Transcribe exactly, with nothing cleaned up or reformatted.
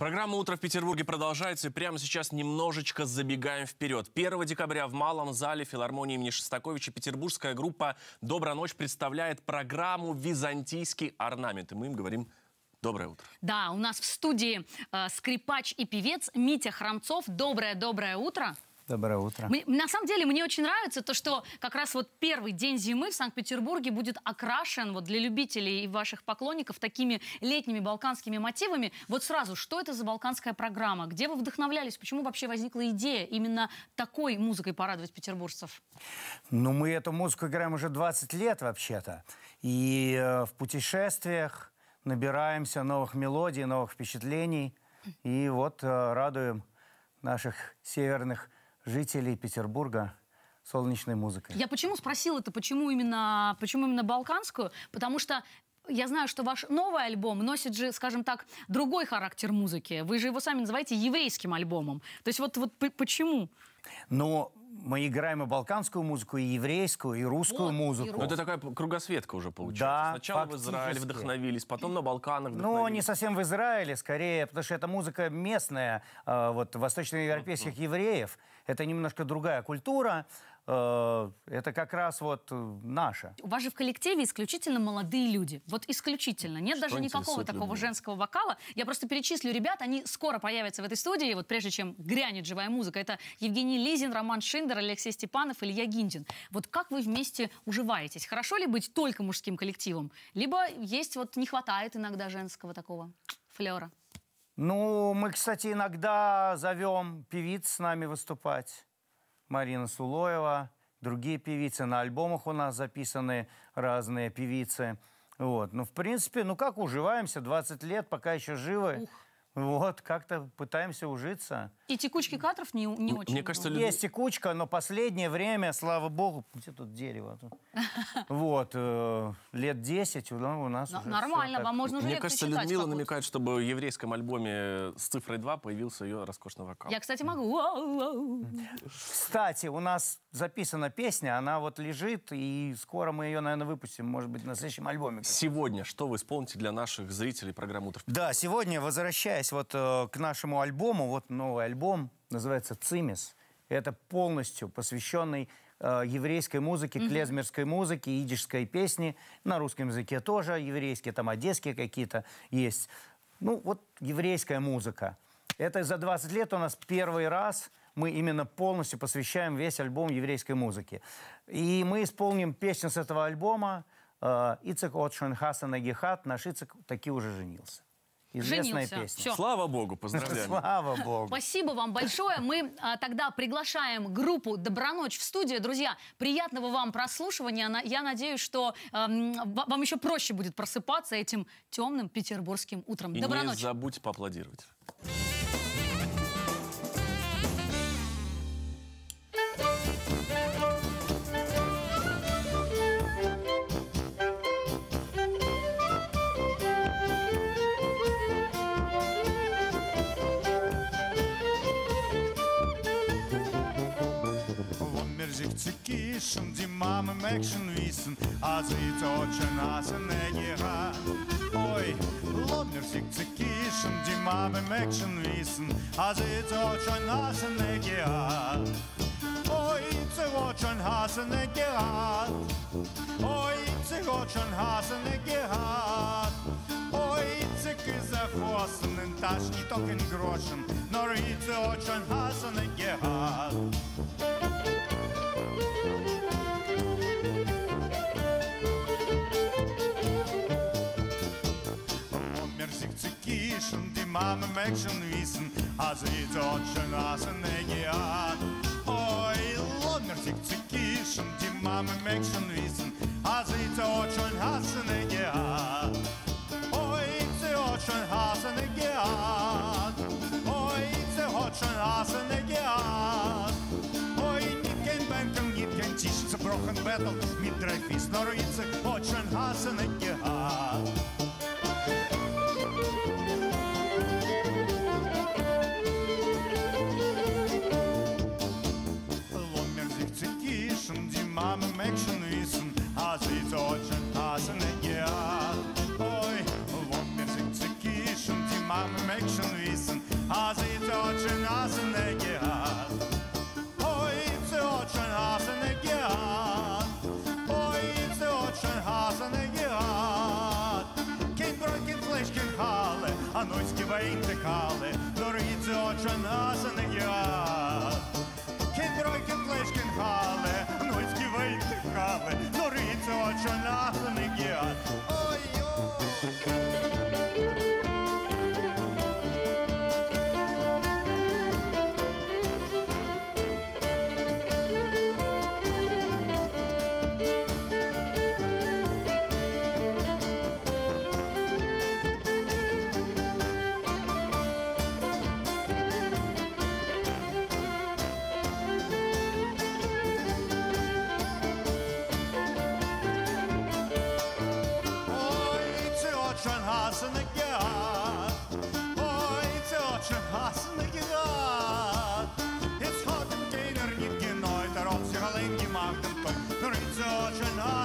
Программа «Утро в Петербурге» продолжается, и прямо сейчас немножечко забегаем вперед. первого декабря в Малом зале филармонии имени Шостаковича петербургская группа «Добрая ночь» представляет программу «Византийский орнамент». И мы им говорим доброе утро. Да, у нас в студии э, скрипач и певец Митя Храмцов. Доброе-доброе утро. Доброе утро. Мы, на самом деле, мне очень нравится то, что как раз вот первый день зимы в Санкт-Петербурге будет окрашен вот для любителей и ваших поклонников такими летними балканскими мотивами. Вот сразу, что это за балканская программа? Где вы вдохновлялись? Почему вообще возникла идея именно такой музыкой порадовать петербуржцев? Ну, мы эту музыку играем уже двадцать лет вообще-то. И э, в путешествиях набираемся новых мелодий, новых впечатлений. И вот э, радуем наших северных жителей Петербурга солнечной музыкой. Я почему спросила это, почему именно, почему именно балканскую? Потому что я знаю, что ваш новый альбом носит же, скажем так, другой характер музыки. Вы же его сами называете еврейским альбомом. То есть вот, вот почему? Ну, мы играем и балканскую музыку, и еврейскую, и русскую вот, музыку. И... Ну, это такая кругосветка уже получается. Да, сначала в Израиле вдохновились, потом на Балканах вдохновились. Ну, не совсем в Израиле, скорее, потому что это музыка местная, э, вот, восточноевропейских uh-huh. евреев. Это немножко другая культура. Э, это как раз вот наша. У вас же в коллективе исключительно молодые люди. Вот исключительно. Нет Что даже никакого такого людей? женского вокала. Я просто перечислю ребят, они скоро появятся в этой студии, вот прежде чем грянет живая музыка. Это Евгений Лизин, Роман Шиндер, Алексей Степанов, Илья Гиндин. Вот как вы вместе уживаетесь? Хорошо ли быть только мужским коллективом? Либо есть вот не хватает иногда женского такого флера? Ну, мы, кстати, иногда зовем певиц с нами выступать. Марина Сулоева, другие певицы. На альбомах у нас записаны разные певицы. Вот. Ну, в принципе, ну как уживаемся? двадцать лет, пока еще живы. Ух. Вот, как-то пытаемся ужиться. И текучки кадров не, не очень. Мне кажется, есть текучка, но последнее время, слава богу, где тут дерево? Вот, э, лет десять у нас уже нормально, вам можно уже Мне кажется, Людмила намекает, чтобы в еврейском альбоме с цифрой два появился ее роскошный вокал. Я, кстати, могу. Кстати, у нас записана песня, она вот лежит, и скоро мы ее, наверное, выпустим, может быть, на следующем альбоме. Сегодня что вы исполните для наших зрителей программы «Утро в Петербурге»? Да, сегодня, возвращаясь вот э, к нашему альбому, вот новый альбом, называется «Цимис». Это полностью посвященный э, еврейской музыке, mm-hmm. клезмерской музыке, идишской песни. На русском языке тоже еврейские, там одесские какие-то есть. Ну, вот еврейская музыка. Это за двадцать лет у нас первый раз мы именно полностью посвящаем весь альбом еврейской музыке. И мы исполним песню с этого альбома э, «Ицек от Шонхаса Гехат». Наш Ицек таки уже женился. Известная Женился. песня. Все. Слава Богу, поздравляем. Слава Богу. Спасибо вам большое. Мы а, тогда приглашаем группу «Доброночь» в студию. Друзья, приятного вам прослушивания. Я надеюсь, что эм, вам еще проще будет просыпаться этим темным петербургским утром. И Доброночь. не забудьте поаплодировать. Die Mama mag schon wissen, als ich dort schon hasse nicht gehabt. Oi, lass mir sich zu kischen, die Mama mag schon wissen, als ich dort schon hasse nicht gehabt. Oi, sie dort schon hasse nicht gehabt. Oi, sie dort schon hasse nicht gehabt. Oi, sie küsse Fossen in Taschen, nicht auch in Groschen, nur ich dort schon hasse nicht gehabt. Und die Mama mag schon wissen, als ich dort schon hasse nicht gehabt. Oi, lass mir sich zu kischen, die Mama mag schon wissen, als ich dort schon hasse nicht gehabt. Oi, sie hat schon hasse nicht gehabt. Oi, sie hat schon hasse nicht gehabt. Oi, nicht kein Bänken, nicht kein Tisch, zerbrochen Bettel, mit drei Fies, nur ich hat schon hasse nicht gehabt. Die Mama mag schon wissen, als ich dort schon hasse nicht gehabt. Oi, wo mir sich zu kischen, die Mama mag schon wissen, inte kalle, då ryts åtsen hasen är jag. Ken brojken flesken halle, nojski vejte kalle, då ryts åtsen hasen är jag. Oj, oj. It's hard to gain or you can know it, or else you're a lady, Martin. But it's such an